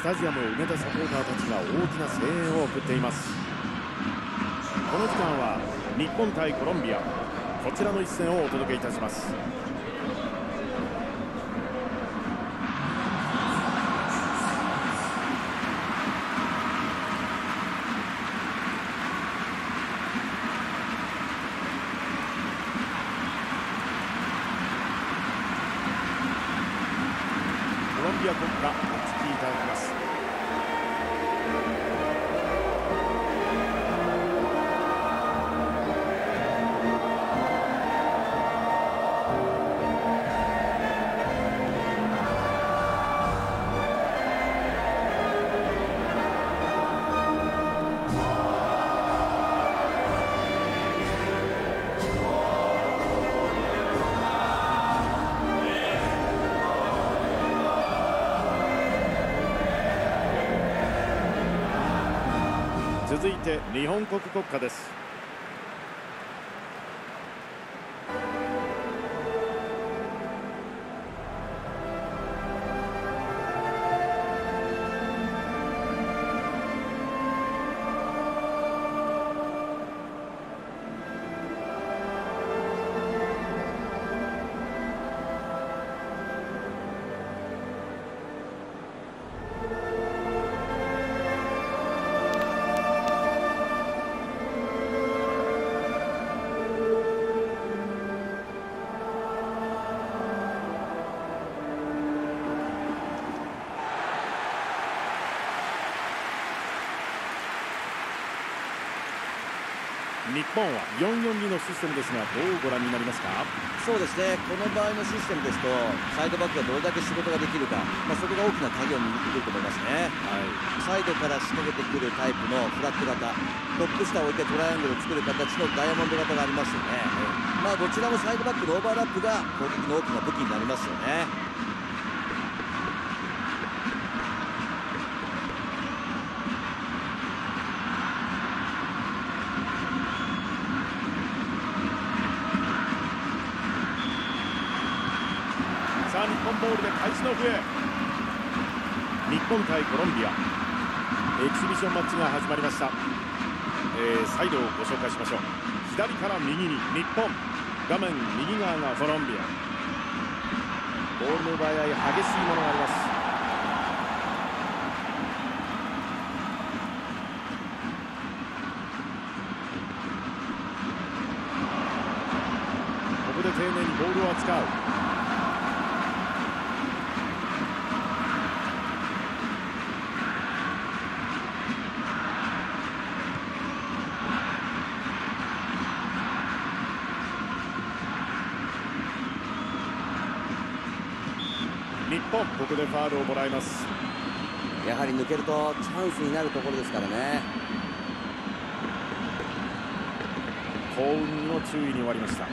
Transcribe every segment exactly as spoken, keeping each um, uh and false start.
スタジアムを埋めたサポーターたちが大きな声援を送っています。この時間は日本対コロンビア、こちらの一戦をお届けいたします。コロンビア国歌お聴きいただきます。続いて日本国国歌です。日本はよんよんにのシステムですが、どうご覧になりますか？ そうですね、この場合のシステムですとサイドバックがどれだけ仕事ができるか、まあ、そこが大きな鍵を握ってくると思いますね。はい、サイドから仕掛けてくるタイプのフラッグ型、トップ下を置いてトライアングルを作る形のダイヤモンド型がありますよね。まあ、どちらもサイドバックのオーバーラップが攻撃の大きな武器になりますよね。 さあ日本ボールで開始の笛。日本対コロンビアエキシビションマッチが始まりました。えー、サイドをご紹介しましょう。左から右に日本、画面右側がコロンビア。ボールの奪い合い、激しいものがあります。ここで丁寧にボールを扱う。日本、ここでファウルをもらいます。 やはり抜けるとチャンスになるところですからね。 幸運の注意に終わりました。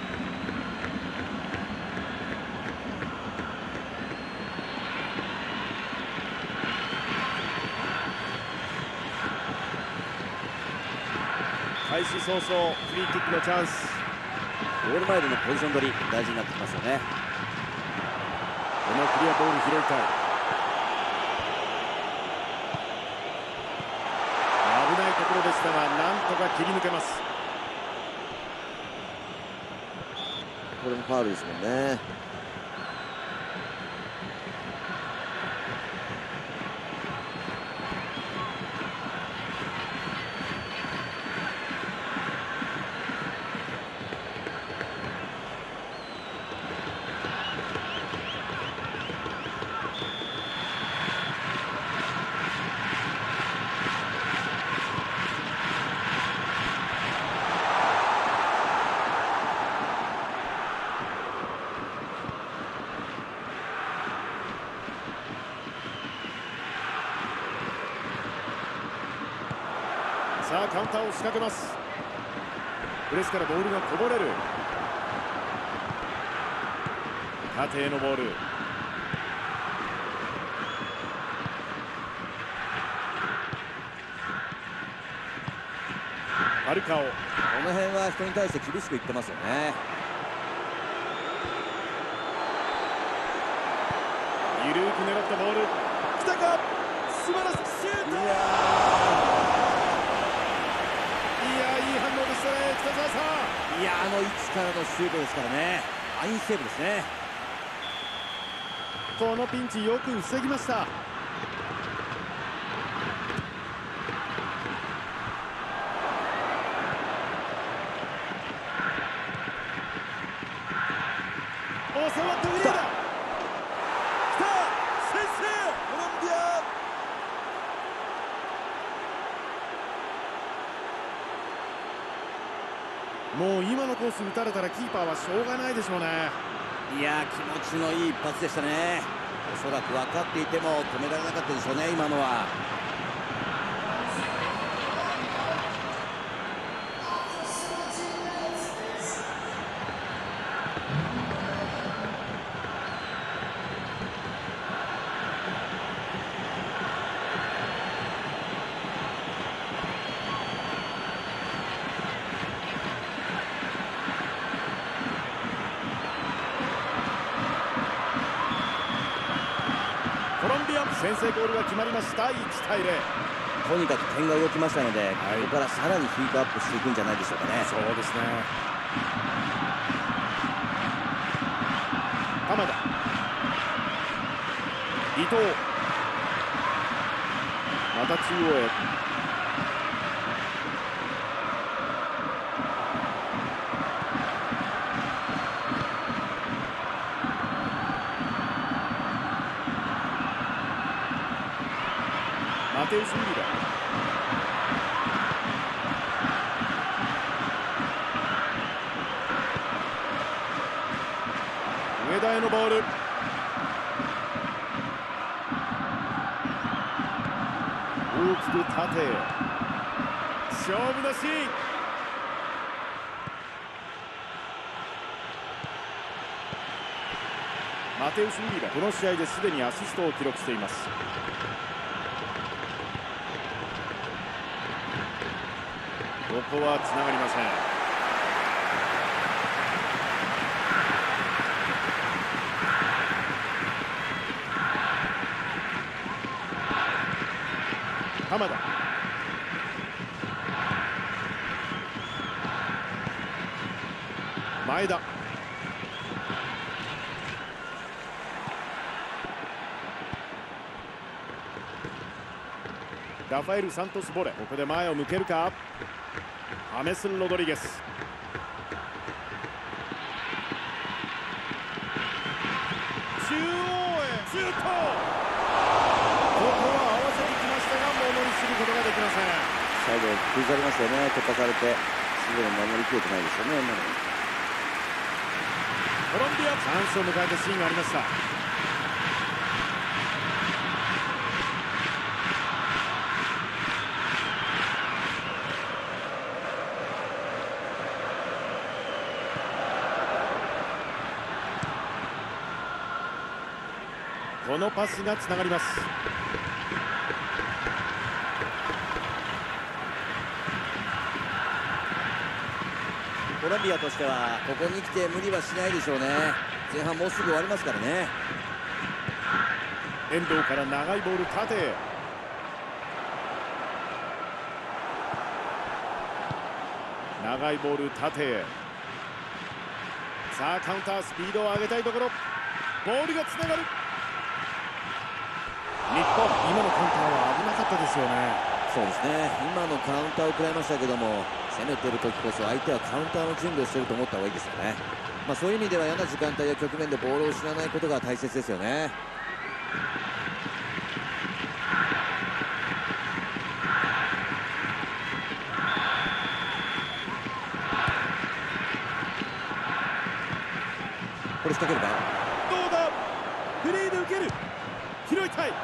開始早々フリーキックのチャンス。 ゴール前でのポジション取り大事になってきますよね。 このクリアボール拾いたい。危ないところでしたが、なんとか切り抜けます。 これもファウルですもんね。 さあカウンターを仕掛けます。プレスからボールがこぼれる。縦へのボール。ファルカオ、この辺は人に対して厳しく言ってますよね。 緩く狙ったボール、来たか。 素晴らしいシュート。いやいい反応でしたね、北澤さん。いやあの位置からのシュートですからね。ファインセーブですね。 このピンチよく防ぎました。収まってフリーだ。来た、先制コロンビア。もう今のコース打たれたらキーパーはしょうがないでしょうね。 いや気持ちのいい一発でしたね。おそらく分かっていても止められなかったでしょうね、今のは。 コロンビア先制ゴールが決まりました。いちたいゼロ。 とにかく点が動きましたので、はい、ここからさらにヒートアップしていくんじゃないでしょうかね。 そうですね。鎌田、伊藤、また中央へ。マテウス・ウリラ。上田へのボール。大きく縦へ。勝負のシーン。マテウス・ウリラ、この試合ですでにアシストを記録しています。ここはつながりません。鎌田、前田、ラファエル・サントス・ボレ、ここで前を向けるか。ハメス・ロドリゲス、中央へシュート。ここは合わせてきましたが、ものにすることができません。 最後崩されましたよね。突破されてすぐに守りきれてないですよね。今のコロンビアチャンスを迎えたシーンがありました。このパスがつながります。 コロンビアとしてはここに来て無理はしないでしょうね。前半もうすぐ終わりますからね。 遠藤から長いボール縦へ。長いボール縦へ。さあカウンター、スピードを上げたいところ。ボールがつながる。日本、今のカウンターは危なかったですよね。 そうですね。今のカウンターを食らいましたけども、攻めてる時こそ相手はカウンターの準備をしていると思った方がいいですよね。まあ、そういう意味では嫌な時間帯や局面でボールを失わないことが大切ですよね。これ仕掛けるか。 どうだ。フリーで受ける。拾いたい。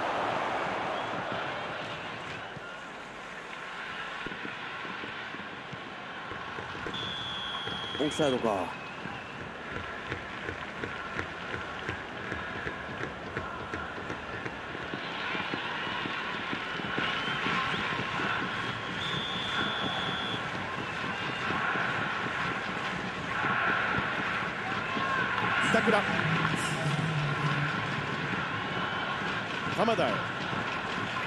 オフサイドか。 板倉、鎌田へ。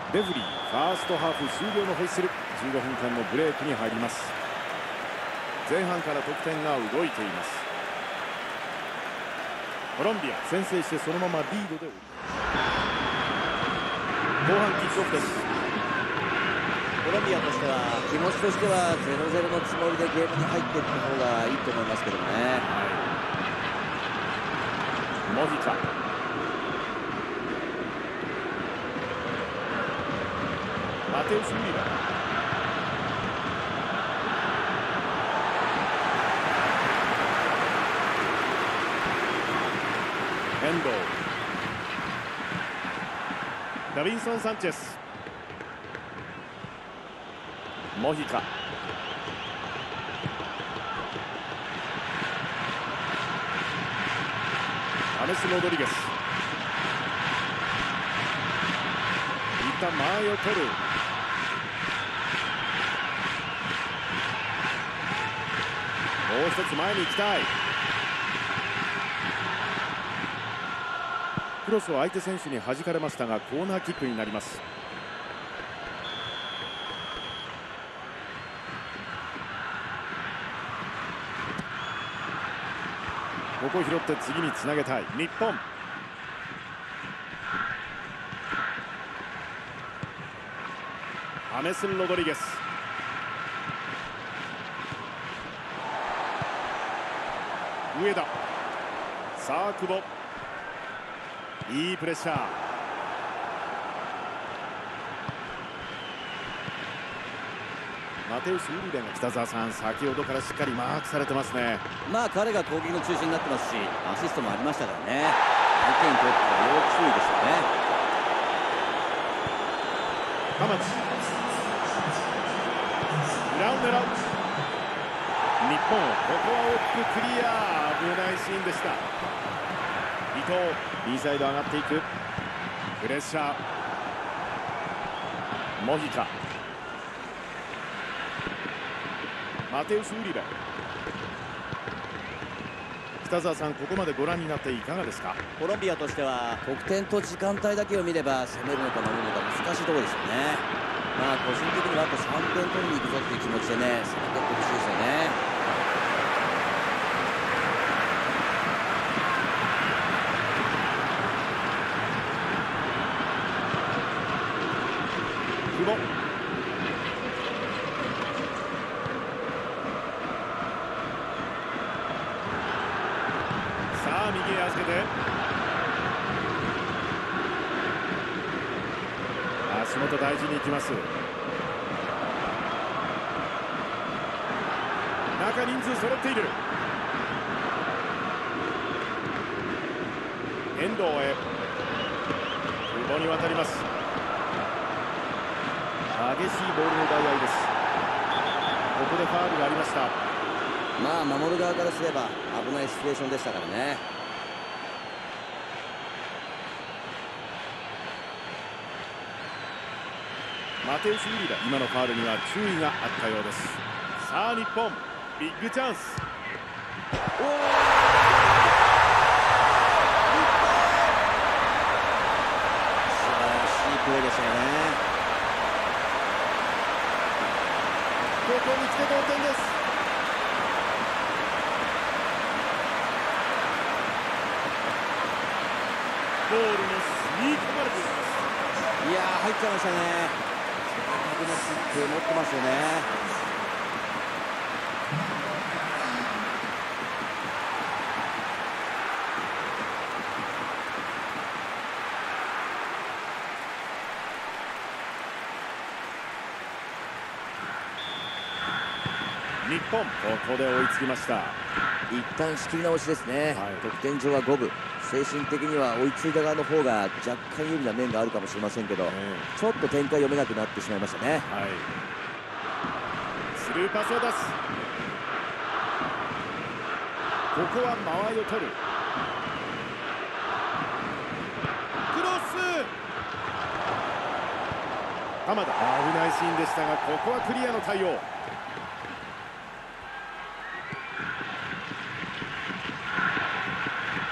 レフリーファーストハーフ終了のホイッスル。じゅうごふんかんのブレークに入ります。前半から得点が動いています。コロンビア先制してそのままリードで後半キックオフです。 コロンビアとしては気持ちとしてはゼロゼロのつもりでゲームに入っていった方がいいと思いますけどね。 モヒカ、マテウス・ウリラ、遠藤、ダビンソン・サンチェス、モヒカ、アメス・ロドリゲス、一旦前を取る。もう一つ前に行きたい。クロスを相手選手に弾かれましたがコーナーキックになります。ここを拾って次につなげたい日本。アメス・ロドリゲス、上田、さあ久保、いいプレッシャー。マテウス・ウリベが北澤さん、先ほどからしっかりマークされてますね。 まあ彼が攻撃の中心になってますし、アシストもありましたからね。相手にとっては要注意ですよね。 浜地、裏を狙う。日本、ここは大きくクリア。危ないシーンでした。伊藤、インサイド上がっていく。プレッシャー。モヒカ、マテウス・ウリベ。北澤さん、ここまでご覧になっていかがですか？ コロンビアとしては得点と時間帯だけを見れば攻めるのか守るのか難しいところですよね。まあ個人的にはあとさんてん取りに行くぞっていう気持ちでね、攻めていってほしいですよね。 久保、さあ右へ預けて、足元大事に行きます。中人数揃っている。遠藤へ、久保に渡ります。激しいボールの奪い合いです。ここでファウルがありました。 まあ守る側からすれば危ないシチュエーションでしたからね。 マテウス・ウリラ、今のファウルには注意があったようです。さあ日本、ビッグチャンス。おー、 素晴らしいプレーでしたよね。 ここに来て同点です。ゴールの吸い込まれています。 いやー入っちゃいましたね。正確なキック持ってますよね。 日本、ここで追いつきました。 一旦仕切り直しですね、はい、得点上は五分、精神的には追いついた側の方が若干有利な面があるかもしれませんけど、ちょっと展開読めなくなってしまいましたね。はい、 スルーパスを出す。ここは間合いを取る。クロス、浜田、危ないシーンでしたがここはクリアの対応。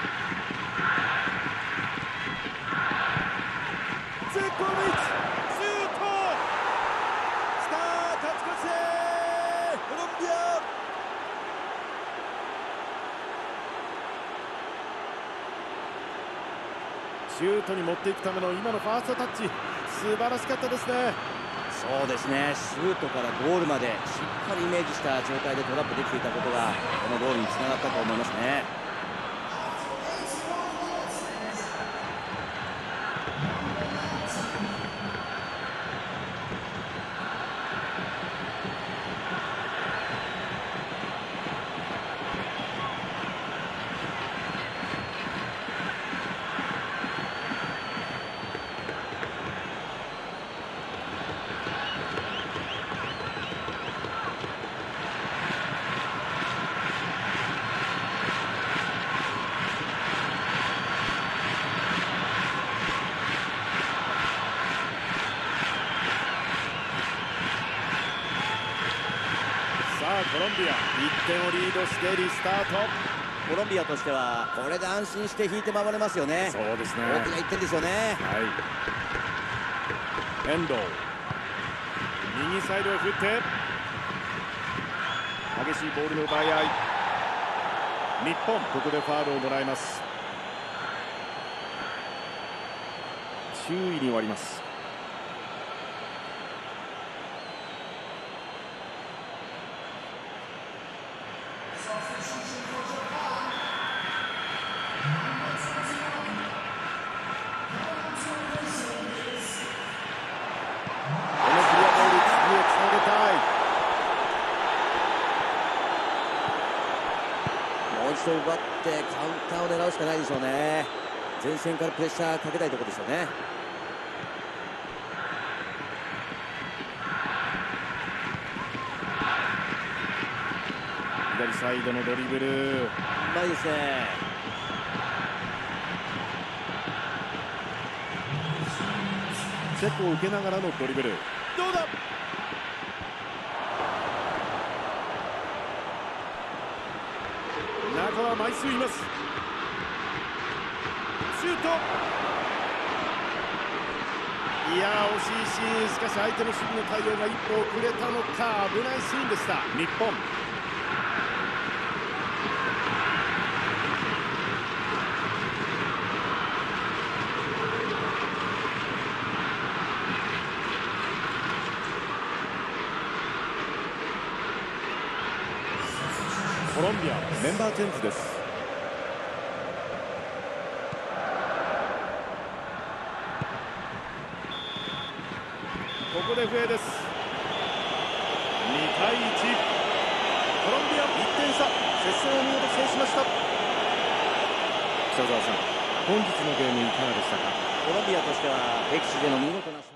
ゼコビッチ、シューシュートに持っていくための今のファーストタッチ、素晴らしかったですね。 そうですね、シュートからゴールまでしっかりイメージした状態でトラップできていたことがこのゴールにつながったと思いますね。 コロンビアいってんをリードしてリスタート。 コロンビアとしてはこれで安心して引いて守れますよね。 そうですね、 大きないってんですよね。 はい、遠藤右サイドを振って激しいボールの奪い合い。日本ここでファウルをもらいます。注意に終わります。 奪ってカウンターを狙うしかないでしょうね。前線からプレッシャーかけたいところですよね。 左サイドのドリブル、 うまいですね。 チェックを受けながらのドリブル、どうだ。中は枚数います。シュート、いやー惜しいシーン。しかし相手の守備の対応が一歩遅れたのか、危ないシーンでした。日本コロンビアメンバーチェンジです。ここで笛です。にたいいち、コロンビアいってん差、接戦を見事制しました。北澤さん、本日のゲームいかがでしたか。 コロンビアとしては歴史での見事な